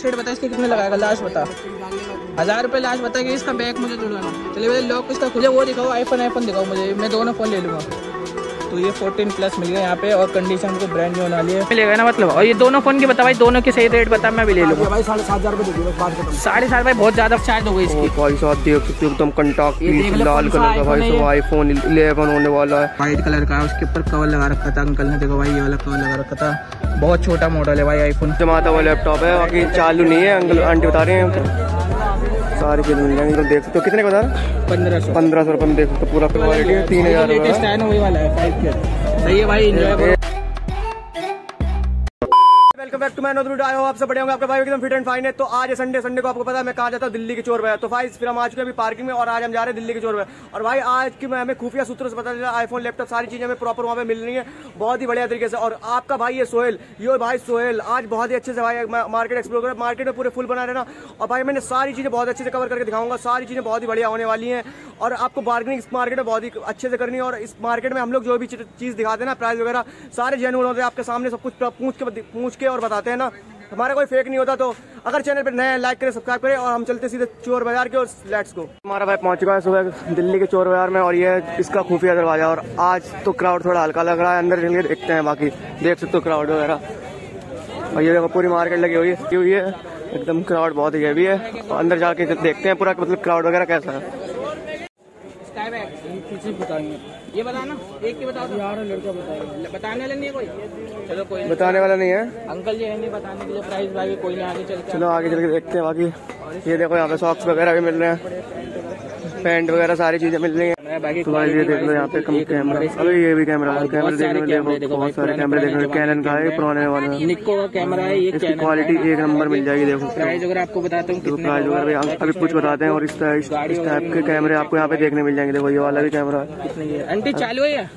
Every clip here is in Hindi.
रेट बता इसके कितने लगाएगा, लास्ट बता। 1000 रुपये लास्ट बता कि इसका बैग मुझे जुड़वाना। चलिए भैया लॉक इसका खुले वो दिखाओ, आईफोन दिखाओ मुझे, मैं दोनों फ़ोन ले लूँगा। तो ये 14+ मिल गया यहाँ पे और कंडीशन को ब्रांड न्यू बना लिया मिलेगा ना मतलब। और ये दोनों फ़ोन की बता भाई, दोनों के सही रेट बता, मैं भी ले लूँगा भाई। 7,500 रुपये दे 7,500 भाई, बहुत ज़्यादा चार्ज हो गई इसकी भाई साहब। देख सकते हो एकदम कंटाक लाल कलर का भाई, सब आईफोन 11 होने वाला है। वाइट कलर का, उसके ऊपर कवर लगा रखा था अंकल ने, देखो भाई ये वाला कवर लगा रखा था। बहुत छोटा मॉडल है भाई आईफोन। जमाता हुआ लैपटॉप है, बाकी चालू नहीं है, अंकल आंटी बता रहे हैं। सारी चीज़ मिल जाएंगी, तो देख सकते हो। कितने का बता रहे? 1500 रुपये में देख सकते हो। पूरा क्वालिटी है, 3000 लेटेस्ट है ना, वही वाला है 5K। सही है भाई, एंजॉय करो। Welcome back to my another video. आप सब बढ़िया होंगे, आपका भाई एकदम फिट एंड फाइन है। तो आज संडे को आपको पता है मैं कहाँ जाता हूँ, दिल्ली के चोर बाजार। तो भाई फिर हम आ चुके हैं अभी पार्किंग में और आज हम जा रहे हैं दिल्ली के चोर बाजार। और भाई आज की हमें खुफिया सूत्रों से पता चला आईफोन लैपटॉप सारी चीजें हमें प्रॉपर वहाँ पे मिल रही है बहुत ही बढ़िया तरीके से। और आपका भाई ये सोहेल, ये भाई सोहेल आज बहुत ही अच्छे से भाई मार्केट एक्सप्लोर कर, मार्केट में पूरे फुल बना रहना। और भाई मैंने सारी चीजें बहुत अच्छे से कवर करके दिखाऊंगा, सारी चीजें बहुत ही बढ़िया होने वाली हैं। और आपको बार्गेनिंग इस मार्केट में बहुत ही अच्छे से करनी है। और इस मार्केट में हम लोग जो भी चीज़ दिखाते हैं ना, प्राइस वगैरह सारे जेन्युइन होते हैं, आपके सामने सब कुछ पूछ के और बताते हैं ना, हमारा कोई फेक नहीं होता। तो अगर चैनल पर नए लाइक करें, सब्सक्राइब करें और हम चलते सीधे चोर बाजार के और लेट्स गो। हमारा भाई पहुंच चुका है सुबह दिल्ली के चोर बाजार में और ये इसका खुफिया दरवाजा। और आज तो क्राउड थोड़ा हल्का लग रहा है, अंदर चल के देखते हैं। बाकी देख सकते हो क्राउड वगैरह। और ये देखो पूरी मार्केट लगी हुई है एकदम, क्राउड बहुत ही हैवी है। और अंदर जाके देखते हैं पूरा मतलब क्राउड वगैरह कैसा है। ये बताना, एक की बता दो यार, लड़का बताने वाला नहीं है कोई। चलो कोई बताने वाला नहीं है अंकल जी, है नहीं बताने के लिए प्राइस भाई, कोई नहीं आगे चलते। चलो आगे चल के देखते हैं। बाकी ये देखो यहाँ पे सॉक्स वगैरह भी मिल रहे हैं, पैंट वगैरह सारी चीजें मिल रही हैं। तो भाई ये देख लो यहाँ पे कम कैमरा, अभी ये भी कैमरा देखने में देखो, बहुत सारे कैमरे देखने। कैनन का है पुराने वाला, निक्को का कैमरा है, इसकी क्वालिटी 1 नंबर मिल जाएगी। देखो प्राइस अगर आपको बताता हूँ, तो प्राइस वगैरह अभी कुछ बताते हैं। और इस टाइप के कैमरे आपको यहाँ पे देखने मिल जाएंगे। देखो ये वाला भी कैमरा है। आंटी चालू है,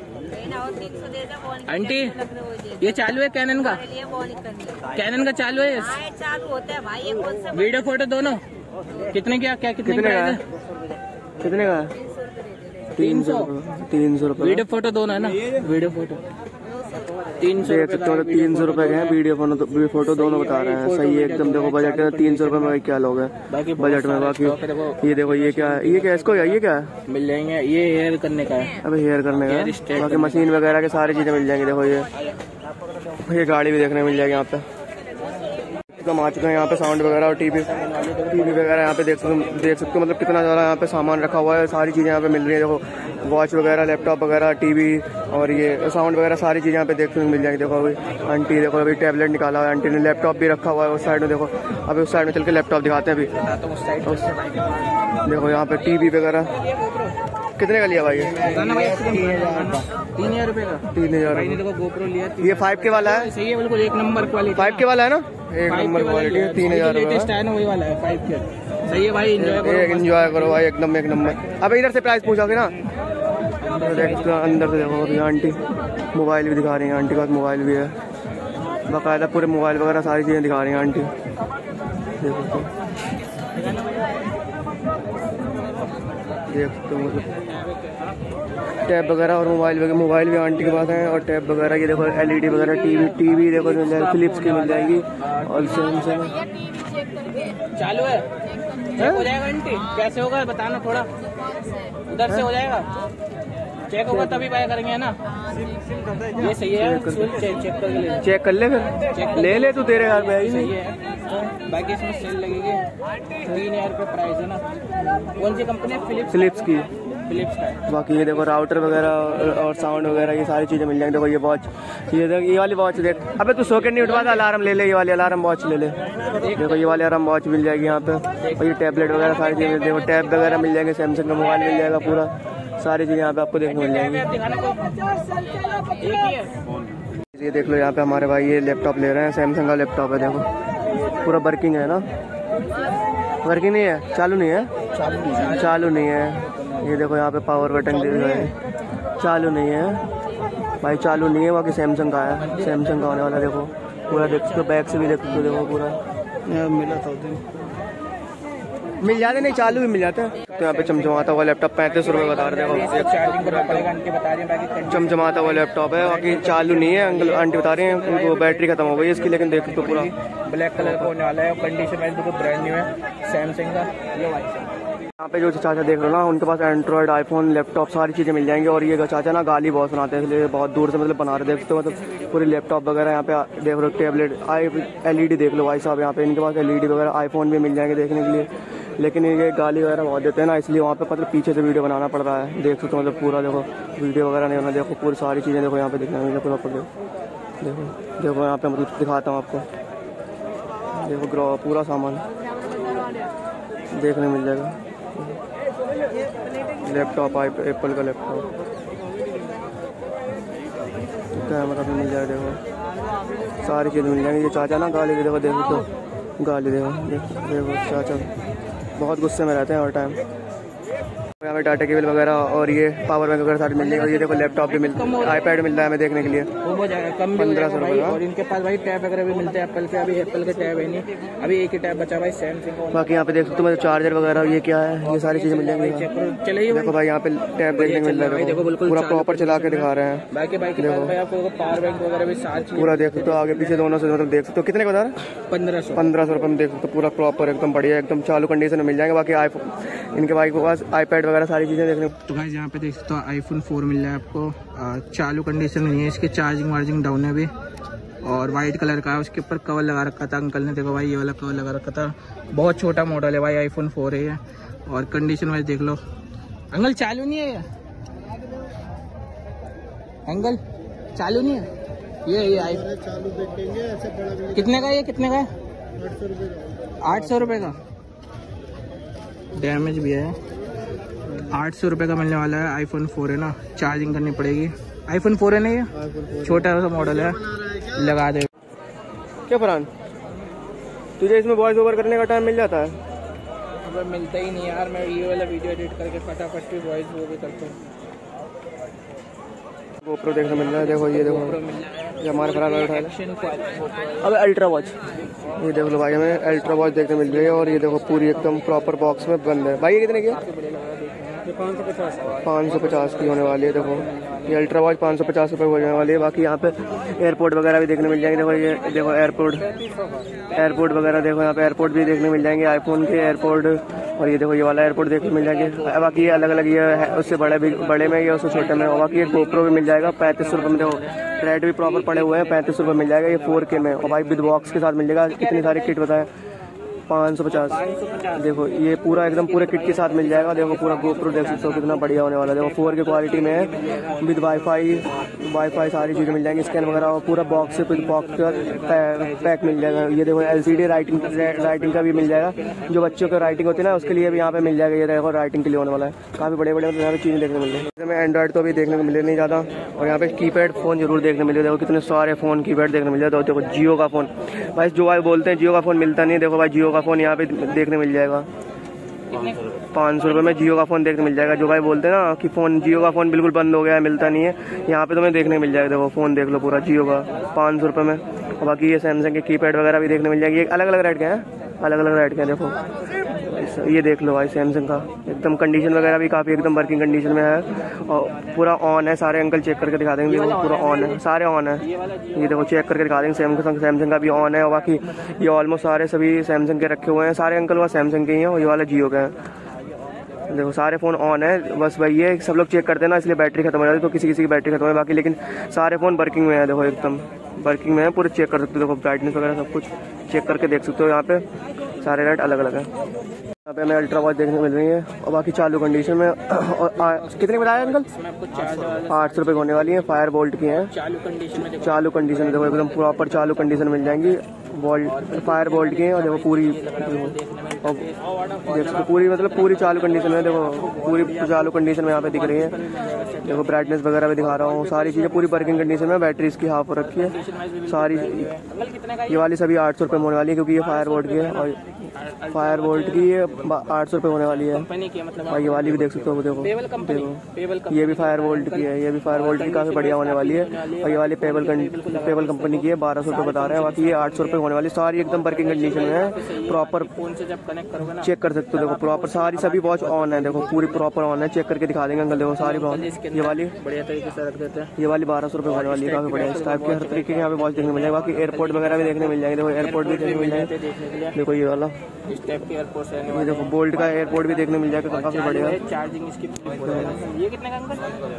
आंटी ये चालू है कैनन का, कैनन का चालू है, चालू होता है भाई। वीडियो फोटो दोनों कितने का, क्या कितने का है? कितने का? 300 रुपए। वीडियो फोटो दोनों है ना, वीडियो फोटो 300 देख सकते हो। 300 रुपए के हैं, वीडियो फोटो दोनों बता रहे हैं। सही है एकदम। देखो बजट है 300 रुपए में क्या लोग है बजट में। बाकी ये देखो ये क्या है, ये क्या इसको, ये क्या है? मिल जाएंगे, ये हेयर करने का है। अभी हेयर करने का है। बाकी मशीन वगैरह के सारी चीजें मिल जाएंगी। देखो ये गाड़ी भी देखने मिल जाएगी यहाँ पे। हम आ चुके हैं यहाँ पे, साउंड वगैरह और टीवी वगैरह यहाँ पे देख सकते हो। मतलब कितना ज़्यादा यहाँ पे सामान रखा हुआ है, सारी चीज़ें यहाँ पे मिल रही है। देखो वॉच वगैरह, लैपटॉप वगैरह, टीवी और ये साउंड वगैरह सारी चीज़ें यहाँ पे देखने को मिल जाएगी। देखो अभी आंटी देखो अभी टैबलेट निकाला है, आंटी ने लैपटॉप भी रखा हुआ है उस साइड में। देखो अभी उस साइड में चल के लैपटॉप दिखाते हैं। अभी देखो यहाँ पे टीवी वगैरह कितने का लिया भाई? 3000 रुपए का। 3000। देखो गोप्रो लिया, ये 5K वाला है। सही है बिल्कुल, 1 नंबर क्वालिटी। 5K वाला है ना, 1 नंबर क्वालिटी है। 3000 लेटेस्ट है ना, वही वाला है 5K। सही है भाई, एंजॉय करो भाई एकदम 1 नंबर। अब इधर से प्राइस पूछोगे ना, अंदर से देखो। अभी आंटी मोबाइल भी दिखा रही है, आंटी के पास मोबाइल भी है बाकायदा, पूरे मोबाइल वगैरह सारी चीजें दिखा रही हैं आंटी। देखो देख सकते हो मतलब टैब वगैरह और मोबाइल भी आंटी के पास है। और टैब वगैरह ये देखो LED वगैरह, टीवी देखो मिल जाएगी, फिलिप्स की मिल जाएगी। और सैमसंग चालू है, हो जाएगा आंटी? कैसे होगा बताना, थोड़ा उधर से हो जाएगा, चेक होगा तभी बाय करेंगे ना। ये सही है, चेक कर ले, फिर ले तू, तेरे घर पे आई नहीं है। बाकी इसमें सेल लगेगी, 3000 रुपये प्राइस है ना। कौन सी कंपनी है? फिलिप्स की, फिलिप्स का। बाकी ये देखो राउटर वगैरह और साउंड वगैरह ये सारी चीजें मिल जाएंगी। देखो ये वॉच, ये वाली वॉच देख। अबे तू सॉकेट नहीं उठवा, अलार्म ले ले, ये वाली अलार्म वॉच ले ले। देखो ये वाली अलार्म वॉच मिल जाएगी यहाँ पे। और ये टैबलेट वगैरह सारी चीजें देखो, टैब वगैरह मिल जाएंगे, सैमसंग का मोबाइल मिल जाएगा, पूरा सारी चीजें यहाँ पे आपको देखने मिल जाएंगी। ये देख लो यहाँ पे हमारे भाई ये लैपटॉप ले रहे हैं, सैमसंग का लैपटॉप है। देखो पूरा वर्किंग है ना, वर्किंग नहीं है, चालू नहीं है, चालू नहीं है। ये देखो यहाँ पे पावर बटन दे रहे हैं, चालू नहीं है भाई, चालू नहीं है। बाकी सैमसंग का है, सैमसंग का होने वाला। देखो पूरा देख सकते हो, बैक से भी देख सकते हो। देखो पूरा मिला था मिल जाते नहीं, चालू भी मिल जाते हैं। तो यहाँ पे चमचमाता हुआ लैपटॉप 35 रुपये बता रहे हैं। चमचमाता हुआ लैपटॉप है, बाकी चालू नहीं है। अंकल आंटी बता रहे हैं उनको बैटरी खत्म हो गई इसकी, लेकिन देखो तो पूरा ब्लैक कलर का होने वाला है। कंडीशन वाइज बिल्कुल ब्रांड न्यू है सैमसंग का। ये यहाँ पे जो चाचा देख रहे हो ना, उनके पास एंड्रॉइड, आईफोन, लैपटॉप सारी चीज़ें मिल जाएंगी। और ये चाचा ना गाली बहुत सुनाते हैं, इसलिए बहुत दूर से मतलब बना रहे देखते हो, मतलब पूरी लैपटॉप वगैरह यहाँ पे देख लो, टैबलेट, LED देख लो भाई साहब। यहाँ पे इनके पास LED वगैरह, आईफोन भी मिल जाएंगे देखने के लिए, लेकिन ये गाली वगैरह बहुत देते हैं ना, इसलिए वहाँ पे मतलब पीछे से वीडियो बनाना पड़ रहा है। देख सकते हो मतलब पूरा देखो वीडियो वगैरह नहीं होना, देखो पूरी सारी चीज़ें देखो यहाँ पे दिखना मुझे पूरा पड़। देखो यहाँ पे मतलब दिखाता हूँ आपको, देखो पूरा सामान देखने मिल जाएगा। लैपटॉप एप्पल का लैपटॉप, कैमरा भी मिल जाएगा। देखो सारी चीज़ मिल जाएंगी। ये चाचा ना गाली देखो, देखो तो गाली देखो चाचा बहुत गुस्से में रहते हैं हर टाइम। यहाँ पे डाटा केबल वगैरह और ये पावर बैंक वगैरह सारी मिल जाएगी। और ये देखो लैपटॉप भी मिलता है, आईपैड मिल रहा है हमें देखने के लिए, वो हो जाएगा कम 1500 रुपये। और इनके पास भाई टैब वगैरह भी मिलते हैं एप्पल के। अभी एप्पल के टैब है नहीं, अभी एक ही टैब बचा भाई सैमसंग। बाकी यहाँ पे देख सकते हो चार्जर वगैरह, ये क्या है, ये सारी चीजें मिल जाएंगी। चलिए देखो भाई यहाँ पे टैब देखने को मिल रहा है, देखो बिल्कुल पूरा प्रॉपर चला के दिखा रहे हैं। बाकी आपको पावर बैंक वगैरह भी साथ पूरा देख सकते हो, आगे पीछे दोनों से मतलब देख सकते हो। कितने का बता रहे हैं? 1500 रुपये में देख सकते हो, पूरा प्रॉपर एकदम बढ़िया, एकदम चालू कंडीशन में मिल जाएंगे। बाकी आईफोन, इनके भाई के पास आईपैड वगैरह सारी चीजें देखने। तो गाइस यहाँ पे देख सकते हो iPhone 4 मिल रहा है आपको, चालू कंडीशन में नहीं है, इसकी चार्जिंग वार्जिंग डाउन है अभी। और वाइट कलर का है, उसके ऊपर कवर लगा रखा था अंकल ने, देखो भाई ये वाला कवर लगा रखा था। बहुत छोटा मॉडल है भाई, iPhone 4 है ये। और कंडीशन वाइज देख लो। अंकल चालू नहीं है, अंकल चालू नहीं है ये चालू देखेंगे ऐसे बड़ा। कितने का, ये कितने का है? 800 रुपये का। डैमेज भी है। 800 रुपये का मिलने वाला है। iPhone 4 है ना, चार्जिंग करनी पड़ेगी। iPhone 4 है ना, ये छोटा सा मॉडल है, लगा दे। क्या फरहान, तुझे इसमें वॉइस ओवर करने का टाइम मिल जाता है? अब मिलता ही नहीं यार, मैं ये वाला वीडियो एडिट करके फटाफट भी वॉइस ओवर करता हूँ। GoPro देखने मिल रहा है, देखो ये देखो ये हमारे फरहान उठा है। अब अल्ट्रा वॉच, ये देख लो भाई, हमें अल्ट्रा वॉच देखने मिल रही है। और ये देखो पूरी एकदम प्रॉपर बॉक्स में बंद है। भाई ये कितने की है? 550 की होने वाली है। देखो ये अल्ट्रा वॉच 550 रुपये होने वाली है। बाकी यहाँ पे एयरपोर्ट वगैरह भी देखने मिल जाएंगे। देखो ये देखो एयरपोर्ट वगैरह, देखो यहाँ पे एयरपोर्ट भी देखने मिल जाएंगे, आईफोन के एयरपोर्ट। और ये देखो ये वाला एयरपोर्ट देखने मिल जाएंगे। बाकी ये अलग अलग ये है, उससे बड़े में, ये उससे छोटे में। और बाकी ये GoPro भी मिल जाएगा 3500 रुपये में। देखो रेड भी प्रॉपर पड़े हुए हैं, 3500 रुपये मिल जाएगा ये 4K में। और भाई विद बॉक्स के साथ मिल जाएगा। कितनी सारी किट बताएं? 550। देखो ये पूरा एकदम पूरे किट के साथ मिल जाएगा। देखो पूरा GoPro देख सकते हो कितना बढ़िया होने वाला है। देखो 4K क्वालिटी में है, विद वाईफाई सारी चीज़ें मिल जाएंगी, स्कैन वगैरह। और पूरा बॉक्स से विद बॉक्स का पैक मिल जाएगा। ये देखो LCD राइटिंग का भी मिल जाएगा, जो बच्चों की राइटिंग होती है ना, उसके लिए भी यहाँ पे मिल जाएगा। ये देखो राइटिंग के लिए होने वाला है। काफ़ी बड़े यहाँ पे चीज़ें देखने मिल रही है। हमें एंड्रॉइड तो अभी देखने को मिले नहीं ज़्यादा। और यहाँ पे कीपैड फ़ोन जरूर देखने मिले। देखो कितने सारे फ़ोन कीपैड देखने मिल जाते हैं। देखो जियो का फ़ोन, भाई जो भाई बोलते हैं जियो का फ़ोन मिलता नहीं। देखो भाई जियो का फ़ोन यहाँ पे देखने मिल जाएगा 500 रुपये में। जियो का फ़ोन देखने मिल जाएगा। जो भाई बोलते हैं ना कि फ़ोन जियो का फ़ोन बिल्कुल बंद हो गया है, मिलता नहीं है, यहाँ पे तुम्हें देखने मिल जाएगा। देखो फ़ोन देख लो पूरा जियो का 500 रुपये में। और बाकी ये सैमसंग के कीपैड वगैरह भी देखने मिल जाएगी। अलग अलग रेट के हैं, अलग अलग रेट के हैं। देखो ये देख लो भाई सैमसंग का, एकदम कंडीशन वगैरह भी काफ़ी एकदम वर्किंग कंडीशन में है। और पूरा ऑन है, सारे अंकल चेक करके दिखा देंगे। देखो पूरा ऑन है, सारे ऑन है। ये देखो चेक करके दिखा देंगे। सैमसंग का भी ऑन है। और बाकी ये ऑलमोस्ट सारे सभी सैमसंग के रखे हुए हैं। सारे अंकल वहाँ सैमसंग के ही हैं, और ये वाला जियो का है। देखो सारे फ़ोन ऑन है। बस भाई ये सब लोग चेक करते हैं ना, इसलिए बैटरी खत्म हो जाती है, तो किसी किसी की बैटरी खत्म है। बाकी लेकिन सारे फ़ोन वर्किंग में है। देखो एकदम वर्किंग में है, पूरे चेक कर सकते हो। देखो ब्राइटनेस वगैरह सब कुछ चेक करके देख सकते हो। यहाँ पे सारे रेट अलग अलग है। यहाँ पे हमें अल्ट्रा वॉच देखने मिल रही है। और बाकी चालू कंडीशन में। और कितने बताया अंकल? 800 रुपये होने वाली है। फायर बोल्ट की हैं, चालू कंडीशन में। देखो एकदम प्रॉपर चालू कंडीशन मिल जाएंगी। फायर बोल्ट की हैं। और देखो पूरी देखो पूरी मतलब पूरी चालू कंडीशन में। देखो पूरी चालू कंडीशन में यहाँ पे दिख रही है। देखो ब्राइटनेस वगैरह भी दिखा रहा हूँ, सारी चीज़ें पूरी वर्किंग कंडीशन में। बैटरी इसकी हाफ हो रखी है सारी। ये वाली सभी 800 रुपये होने वाली है, क्योंकि ये फायर बोल्ट की है। और फायर बोल्ट की ये 800 रुपये होने वाली है। और ये वाली भी देख सकते हो। देखो ये भी फायर बोल्ट की है, ये भी फायर बोल्ट की काफ़ी बढ़िया होने वाली है। और ये वाली पेबल कंपनी की है, 1200 रुपये बता रहे हैं। बाकी ये 800 रुपये रुपये होने वाली, सारी एकदम वर्किंग कंडीशन में है प्रॉपर। फोन से जब कनेक्ट करोगे ना चेक कर सकते हो, देखो प्रॉपर सारी सभी वॉच ऑन है, देखो पूरी प्रॉपर ऑन है, चेक करके दिखा देंगे अंकल। देखो सारी वॉच, ये वाली बढ़िया तरीके से रख देते हैं, ये वाली 1200 रुपये होने वाली है, काफी बढ़िया। इस टाइप के हर तरीके के यहाँ पे वॉच देखने मिल जाएगा। बाकी एयरपोर्ट वगैरह भी देखने मिल जाएंगे, देखो एयरपोर्ट भी देखने मिल जाएंगे, देखने के लिए देखो ये वाला, इस टाइप के एयरपोर्ट है। ये देखो बोल्ट का एयरपोर्ट भी देखने मिल जाएगा, काफी बढ़िया। चार्जिंग इसकी ये कितने का अंकल?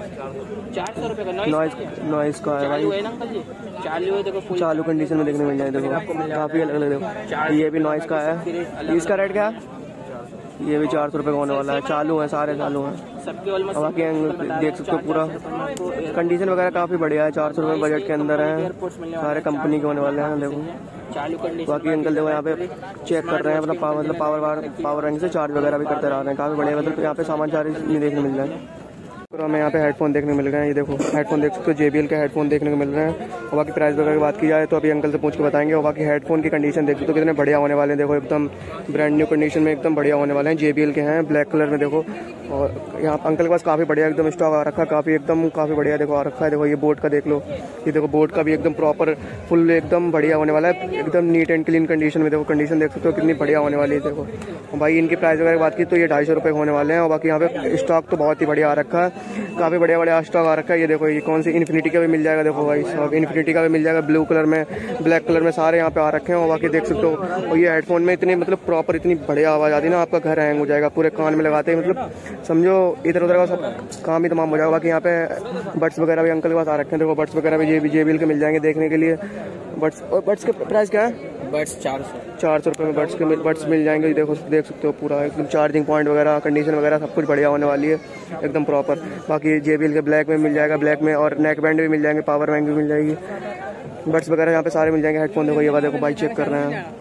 400 रुपये का। नॉइस का है भाई, चालू है ना अंकल जी? चालू है, देखो फुल चालू कंडीशन में देखने मिल जाएगा, देखो काफी अलग अलग। देखो ये भी नॉइस का है, इसका रेट क्या है? ये भी 400 रुपये का होने वाला है। चालू है, सारे चालू हैं सबके ऑलमोस्ट। बाकी देख सकते हो पूरा कंडीशन वगैरह काफी बढ़िया है, 400 रुपये बजट के अंदर है, सारे कंपनी के होने वाले हैं। देखो चालू कंडीशन। बाकी अंकल देखो यहाँ पे चेक कर रहे हैं, मतलब पावर रैंक से चार्ज वगैरह भी करते रह रहे हैं, काफी बढ़िया। मतलब यहाँ पे सामान चार्ज नहीं देखने मिल जाए। तो हमें यहाँ पे हेडफोन देखने मिल रहे हैं, ये देखो हेडफोन देख सकते हो, JBL के हेडफोन देखने को मिल रहे हैं। और बाकी प्राइस वगैरह की बात की जाए तो अभी अंकल से पूछ के बताएंगे। और बाकी हेडफोन की कंडीशन देख सकते हो कितने बढ़िया होने वाले हैं, देखो एकदम ब्रांड न्यू कंडीशन में एकदम बढ़िया होने वाले हैं। JBL के हैं, ब्लैक कलर में देखो। और यहाँ अंकल के पास काफ़ी बढ़िया एकदम स्टॉक आ रखा है, काफ़ी बढ़िया देखो आ रखा है। देखो ये बोट का देख लो, ये देखो बोट का भी एकदम प्रॉपर फुल एकदम बढ़िया होने वाला है, एकदम नीट एंड क्लीन कंडीशन में। देखो कंडीशन देख सकते हो कितनी बढ़िया होने वाली है। देखो भाई इनकी प्राइस वगैरह की बात की तो ये 250 रुपये होने वाले हैं। और बाकी यहाँ पे स्टॉक तो बहुत ही बढ़िया आ रखा है, काफ़ी बढ़िया स्टॉक आ रखा है। ये देखो ये कौन सी इन्फिनिटी का भी मिल जाएगा, देखो भाई इन्फिनिटी का भी मिल जाएगा, ब्लू कलर में ब्लैक कलर में सारे यहाँ पे आ रखे हैं। और बाकी देख सकते हो, और ये हेडफोन में इतनी मतलब प्रॉपर इतनी बढ़िया आवाज़ आती है ना, आपका घर हैंग हो जाएगा पूरे कान में लगाते हैं, मतलब समझो इधर उधर का सब काम ही तमाम हो जाएगा। बाकी यहाँ पे बड्स वगैरह भी अंकल के पास आ रखे हैं, देखो बड्स वगैरह भी JBL के मिल जाएंगे देखने के लिए। बड्स के प्राइस क्या है? बड्स 400 रुपये में बड्स मिल जाएंगे। देखो देख सकते हो पूरा एकदम चार्जिंग पॉइंट वगैरह कंडीशन वगैरह सब कुछ बढ़िया होने वाली है एकदम प्रॉपर। बाकी JBL के ब्लैक में मिल जाएगा, ब्लैक में, और नेक बैंड भी मिल जाएंगे, पावर बैंक भी मिल जाएगी, बड्स वगैरह यहाँ पे सारे मिल जाएंगे। हेडफोन देखो ये वाला, देखो भाई चेक कर रहे हैं,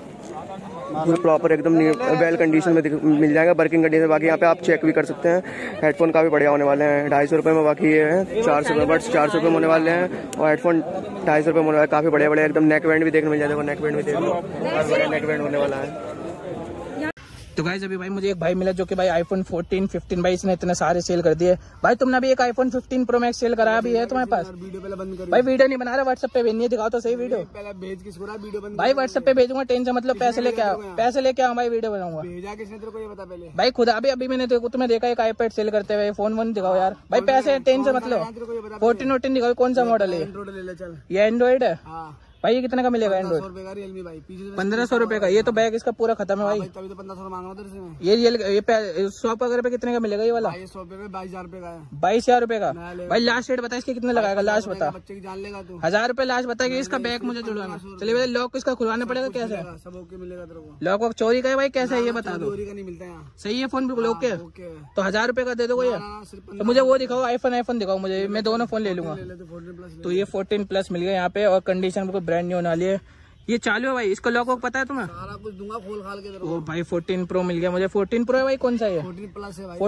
प्रॉपर एकदम वेल कंडीशन में मिल जाएगा, वर्किंग कंडीशन। बाकी यहाँ पे आप चेक भी कर सकते हैं, हेडफोन काफ़ी बढ़िया होने वाले हैं 250 रुपये में। बाकी ये है 400 रुपये, बड्स 400 रुपये में होने वाले हैं, और हेडफोन 250 रुपये में होने वाले हैं, काफ़ी बढ़िया एकदम। नेक बैंड भी देखने मिल जाएगा, नेक बैंड भी देख लो, काफ़ी बढ़िया नेक बैंड होने वाला है। तो गाइस अभी भाई मुझे एक भाई मिला जो कि भाई iPhone 14, 15 भाई इसने इतने सारे सेल कर दिए। भाई तुमने अभी एक iPhone 15 Pro Max सेल कराया भी है तुम्हारे पास? वीडियो पहले बंद कर भाई वीडियो नहीं बना रहा, व्हाट्सएप पे भेजनी है, दिखाओ तो सही वीडियो। पहले भेज किसको रहा, वीडियो बंद भाई व्हाट्सएप पे भेजूंगा, टेंशन मतलब पैसे लेके आओ भाई, वीडियो बनाऊंगा। भेजा किसने तेरे को ये बता पहले? भाई खुद अभी मैंने तुम्हें देखा एक iPad सेल करते हुए, फोन दिखाओ यार भाई, पैसे टेंशन मतलब 14 दिखाओ, कौन सा मॉडल है? एंड्रॉइड ले ले चल। ये एंड्रॉइड है हाँ भाई, ये कितने का मिलेगा एंड्रॉइड? 100 रुपए का रियलमी भाई, 1500 रुपए का। ये तो बैग इसका पूरा खत्म है भाई, तभी तो 1500 मांगा तेरे से मैं। ये शॉप वगैरह पे कितने का मिलेगा ये वाला? 100 रुपए का 22,000 रुपए का है। 22,000 रुपए का भाई। लास्ट रेट बता इसके कितने लगाएगा, लास्ट बता। बच्चे की जान लेगा तू। 1000 रुपए लास्ट बता कि इसका बैग मुझे जुड़वाना। चलिए भाई लॉक इसका खुलवाना पड़ेगा, कैसे सब ओके मिलेगा तेरे को? लॉक वॉक चोरी का है भाई, कैसे है ये बता दो। चोरी का नहीं मिलता यहाँ। सही है फोन बिल्कुल ओके? ओके तो 1000 रुपए का दे दो भैया। तो मुझे वो दिखाओ, आईफोन दिखाओ मुझे, मैं दोनों फोन ले लूंगा। तो ये 14+ मिल गया यहाँ पे, और कंडीशन बिल्कुल ब्रांड न्यू होने वाली है। ये चालू है भाई, इसका लॉक वॉक पता है तुम्हें? सारा कुछ दूंगा खोल खाल के। ओ भाई 14 Pro मिल गया मुझे। 14 Pro है भाई, कौन सा है? 14+ है भाई।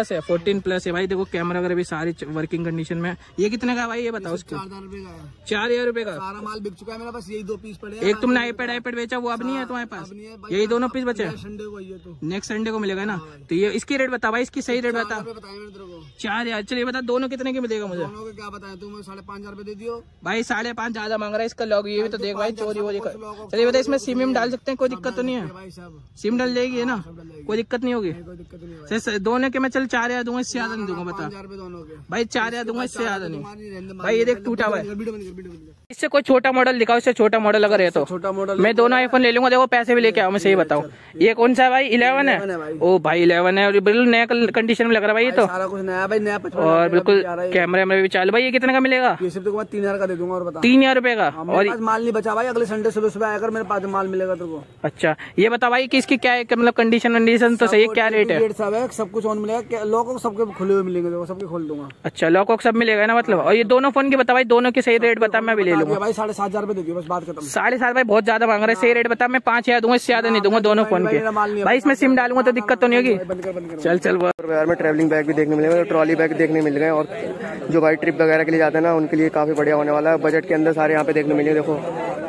14+ है भाई। देखो कैमरा वगैरह भी सारी वर्किंग कंडीशन में। ये कितने का भाई ये बताओ उसको? 4000 रुपए का है। 4000 रुपए का सारा माल बिक चुका है मेरा, बस यही 2 पीस पड़े। एक तुमने iPad बेचा, वो अब नहीं है तुम्हारे पास? यही दोनों पीस बचे? संडे को ये तो नेक्स्ट संडे को मिलेगा ना। तो ये इसकी रेट बता भाई, इसकी सही रेट बता। 4000। चलिए बता दोनों कितने की मिलेगा मुझे? दोनों के क्या बताया तू? मैं 5,500 रुपए दे दियो भाई। 5.5 ज्यादा मांग रहा है इसका लॉक। ये भी तो देख भाई चोरी वोरी। चलिए बता इसमें सिम डाल सकते हैं, कोई दिक्कत तो नहीं है? सिम डाल जाएगी है ना, कोई दिक्कत नहीं होगी? दोनों के मैं चल 4000 दूंगा, इससे ज्यादा नहीं दूंगा। बता भाई 4000 दूंगा, इससे ज्यादा नहीं भाई। ये देख टूटा हुआ है, इससे कोई छोटा मॉडल दिखाओ, इससे छोटा मॉडल अगर है तो। छोटा मॉडल मैं दोनों iPhone ले लूंगा। देखो पैसे भी लेके आओ, मैं सही बताऊँ। ये कौन सा है भाई? 11 है। ओ भाई 11 है, और बिल्कुल नया कंडीशन में लग रहा है भाई ये तो। सारा कुछ नया भाई, नया। और बिल्कुल कैमरे में भी चालू। भाई ये कितने का मिलेगा? ये सिर्फ 3000 का दे दूंगा। और बता 3000 रुपए का? और माल नहीं बचा भाई, अगले संडे सुबह आकर मेरे पास माल मिलेगा तेरे को। अच्छा ये बता भाई कि इसकी क्या है, मतलब कंडीशन तो सही है, क्या रेट है? सब कुछ ऑन मिलेगा, लॉक सबके खुले हुए मिलेंगे, देखो सबके खोल दूंगा। अच्छा लॉक वॉक सब मिलेगा ना मतलब। और ये दोनों फोन की बता भाई, दोनों की सही रेट बता, मैं भी ले लूंगा भाई। 7,500 रुपए दे दियो बस, बात खत्म। 7,500 भाई बहुत ज्यादा मांग रहे हैं, सही रेट बता। मैं 5000 दूंगा, इससे ज्यादा नहीं दूंगा दोनों फोन के भाई। इसमें सिम डालूंगा तो दिक्कत तो नहीं होगी? चल यार में ट्रैवलिंग बैग भी देखने मिलेगा, ट्रॉली बैग देखने मिल गए, और जो भाई ट्रिप वगैरह के लिए जाते हैं ना उनके लिए काफी बढ़िया होने वाला है, बजट के अंदर सारे यहाँ पे देखने मिलेंगे। देखो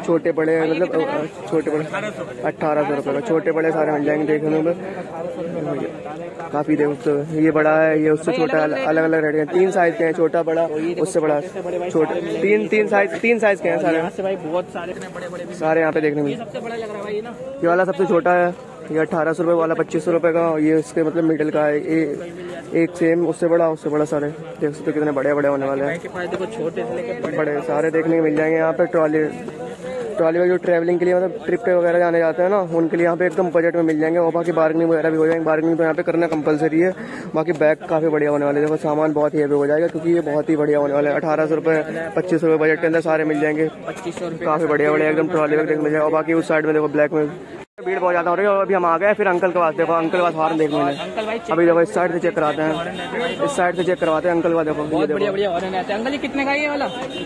छोटे बड़े मतलब छोटे बड़े 1800 रुपये का, छोटे बड़े सारे मिल जाएंगे देखने में। काफ़ी देखो ये बड़ा है, ये उससे छोटा है, अलग अलग रेट के 3 साइज के हैं, छोटा बड़ा उससे बड़ा छोटे, तीन साइज के हैं सारे। बहुत सारे यहाँ पे देखने में। सबसे बड़ा लग रहा है भाई ना, ये वाला सबसे छोटा है, ये 1800 रुपये वाला 2500 रुपये का, ये इसके मतलब मिडिल का है, एक सेम उससे बड़ा सारे देख सकते हो कितने बड़े बड़े होने वाले हैं। छोटे से लेकर बड़े सारे देखने को मिल जाएंगे यहाँ पे। ट्रॉली में जो ट्रैवलिंग के लिए मतलब ट्रिप पे वगैरह जाने जाते हैं ना, उनके लिए यहाँ पे एकदम बजट में मिल जाएंगे। और बाकी बार्गेनिंग वगैरह भी हो जाएंगे, बार्गेनिंग तो यहाँ पे करना कंपलसरी है। बाकी बैग काफ़ी बढ़िया होने वाले हैं, देखो सामान बहुत हेवी हो जाएगा क्योंकि ये बहुत ही बढ़िया होने वाला है। 1800 रुपये 2500 रुपये बजट के अंदर सारे मिल जाएंगे, 2500 रुपये काफ़ी बढ़िया एकदम ट्रॉली बैग मिल जाएगा। और बाकी उस साइड में देखो ब्लैक में भीड़ बहुत ज़्यादा हो रही है। और अभी हम आ गए फिर अंकल के पास, देखो अंकल के पास हॉर्न देखने में। अभी देखो इस साइड से चेक कराते हैं, इस साइड से चेक करवाते हैं अंकल का। देखो बहुत बढ़िया हॉर्न आते हैं। अंकल ये कितने का है ये वाला?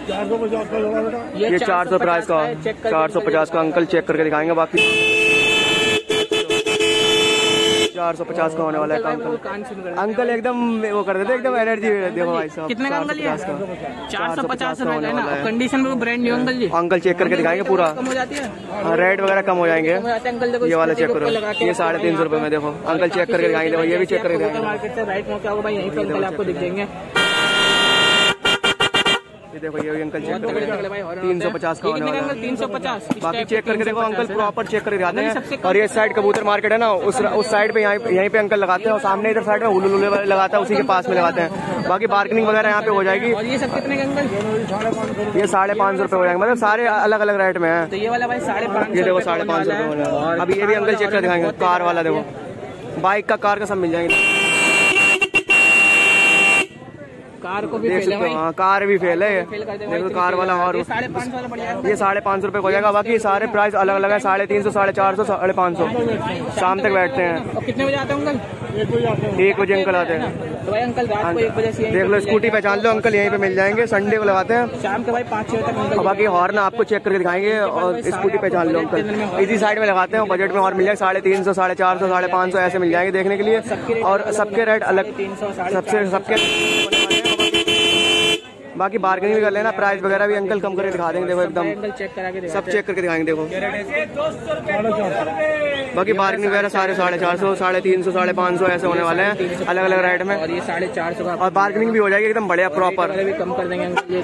ये 450 प्राइस का, 450 का अंकल चेक करके दिखाएंगे। बाकी 450 का होने वाला है। अंकल एकदम वो कर देते एकदम एनर्जी। देखो भाई साहब कितने का अंकल? 450 है ना, कंडीशन में brand new uncle ji. Uncle check करके दिखाएंगे पूरा, कम हो जाती है, रेट वगैरह कम हो जाएंगे। अंकल देखो ये वाला चेक करो, ये 350 रुपये में देखो अंकल चेक करके दिखाएंगे। देखो ये भी चेक करके दिखाएंगे। मार्केट से राइट मौका होगा भाई, यहीं पे अंकल आपको दिख जाएंगे। ये देखो ये अंकल चेक करके 350 का होने वाला है। 350 बाकी चेक करके देखो अंकल प्रॉपर चेक करके दिखाते हैं। और ये साइड कबूतर मार्केट है ना, उस साइड पे यहीं पे अंकल लगाते हैं। और सामने इधर साइड में उल्लू वाले लगाता है, उसी के पास में लगाते हैं। बाकी बार्गेनिंग वगैरह यहाँ पे हो जाएगी। और ये सब कितने का अंकल? ये 550 रुपये हो जाएंगे, मतलब सारे अलग अलग रेट में है। तो ये वाला भाई 550, ये देखो 550 रुपये। अभी ये भी अंकल चेक कर दिखाएंगे। कार वाला देखो, बाइक का कार का सब मिल जाएंगे। कार को भी फेल है भाई। हाँ कार भी फेल है, देखो कार वाला। और ये 550 रुपये हो जाएगा। बाकी सारे प्राइस अलग अलग है, 350, 450, 550। शाम तक बैठते हैं। कितने बजे आते हैं अंकल? 1 बजे अंकल आते हैं। तो भाई अंकल रात को 1 बजे से देख लो, स्कूटी पहचान लो अंकल, यहीं पे मिल जाएंगे। संडे को लगाते हैं शाम के भाई 5-6 तक। बाकी हॉर्न आपको चेक करके दिखाएंगे। और स्कूटी पहचान लो अंकल, इसी साइड में लगाते हैं। बजट में और मिल जाएगा 350, 450, 550 ऐसे मिल जाएंगे देखने के लिए। और सबके रेट अलग, सबके। बाकी बार्गेनिंग भी कर लेना, प्राइस वगैरह भी अंकल कम करके दिखा देंगे। देखो एकदम सब चेक करके दिखाएंगे। देखो बाकी बार्गेनिंग वगैरह सारे 450, 350, 550 ऐसे होने वाले हैं अलग अलग रेट में। और ये 450 का, और बार्गेनिंग भी हो जाएगी एकदम बढ़िया प्रॉपर। भी कम कर देंगे अंकल।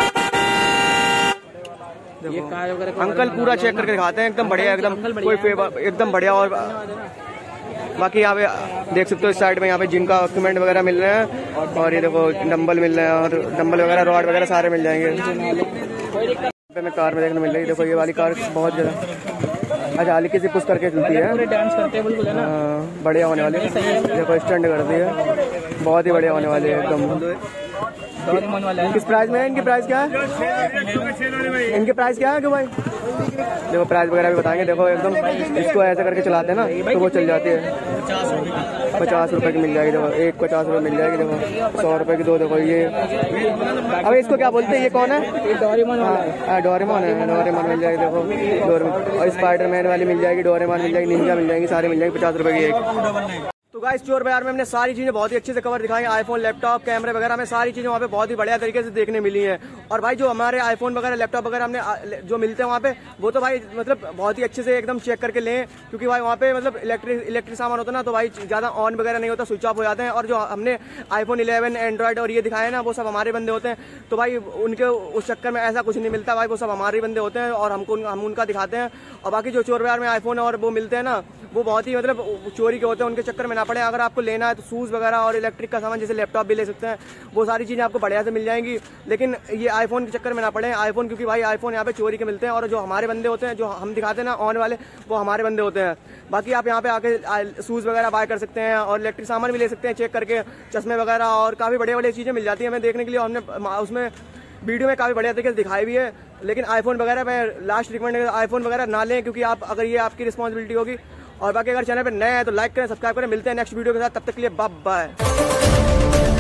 ये कार वगैरह अंकल पूरा चेक करके दिखाते हैं एकदम बढ़िया, एकदम कोई एकदम बढ़िया। और बाकी यहाँ पे देख सकते हो इस साइड में यहाँ पे जिम का इक्विपमेंट वगैरह मिल रहे हैं। और ये देखो डंबल मिल रहे हैं, और डंबल वगैरह रॉड वगैरह सारे मिल जाएंगे। मैं कार में देखने मिल रही है। देखो ये वाली कार बहुत ज़्यादा अच्छा हल्की से पुश करके चलती है, डांस करते हैं बिल्कुल है ना। बढ़िया होने वाली है। देखो स्टैंड कर दी है, बहुत ही बढ़िया होने वाली है एकदम। किस प्राइस में है? इनकी प्राइस क्या है? इनके प्राइस क्या है? क्यों भाई देखो प्राइस वगैरह भी बताएंगे। देखो एकदम इसको ऐसे करके चलाते हैं ना तो वो चल जाती है। 50 रुपए की मिल जाएगी। देखो एक 50 रुपये मिल जाएगी। देखो 100 रुपए की 2। देखो ये अब इसको क्या बोलते हैं? ये कौन है? डोरेमोन है। डोरेमोन मिल जाएगी। देखो डोरेमोन। और स्पाइडरमैन वाली मिल जाएगी, डोरेमोन मिल जाएगी, निंजा मिल जाएगी, सारी मिल जाएगी 50 रुपए की एक। तो गाइस चोर बाजार में हमने सारी चीजें बहुत ही अच्छे से कवर दिखाई। आईफोन, लैपटॉप, कैमरे वगैरह में सारी चीजें वहाँ पे बहुत ही बढ़िया तरीके से देखने मिली हैं। और भाई जो हमारे आईफोन वगैरह, लैपटॉप वगैरह हमने जो मिलते हैं वहाँ पे, वो तो भाई मतलब बहुत ही अच्छे से एकदम चेक करके लें, क्योंकि भाई वहाँ पे मतलब इलेक्ट्रिक सामान होता है ना, तो भाई ज्यादा ऑन वगैरह नहीं होता, स्विच ऑफ हो जाते हैं। और जो हमने आईफोन 11, एंड्रॉइड और ये दिखाए ना, वो सब हमारे बंदे होते हैं। तो भाई उनके उस चक्कर में ऐसा कुछ नहीं मिलता भाई, वो सब हमारे बंदे होते हैं और हम उनका दिखाते हैं। और बाकी जो चोर बाजार में आईफोन और वो मिलते हैं ना, वो बहुत ही मतलब चोरी के होते हैं, उनके चक्कर में ना पड़े। अगर आपको लेना है तो शूज़ वगैरह और इलेक्ट्रिक का सामान जैसे लैपटॉप भी ले सकते हैं, वो सारी चीज़ें आपको बढ़िया से मिल जाएंगी। लेकिन ये आईफोन के चक्कर में ना पड़े। आईफोन क्योंकि भाई आईफोन यहाँ पे चोरी के मिलते हैं, और जो हमारे बंदे होते हैं, जो हम दिखाते हैं ना ऑन वाले, वो हमारे बंदे होते हैं। बाकी आप यहाँ पे आके शूज़ वगैरह बाय कर सकते हैं और इलेक्ट्रिक सामान भी ले सकते हैं चेक करके, चश्मे वगैरह और काफ़ी बड़े बड़े चीज़ें मिल जाती है हमें देखने के लिए। हमने उसमें वीडियो में काफ़ी बढ़िया तरीके से दिखाई भी है। लेकिन आईफोन वगैरह में लास्ट रिकमेंड आईफोन वगैरह ना लें, क्योंकि आप अगर ये आपकी रिस्पॉन्सिबिलिटी होगी। और बाकी अगर चैनल पे नए हैं तो लाइक करें, सब्सक्राइब करें। मिलते हैं नेक्स्ट वीडियो के साथ, तब तक के लिए बाय बाय।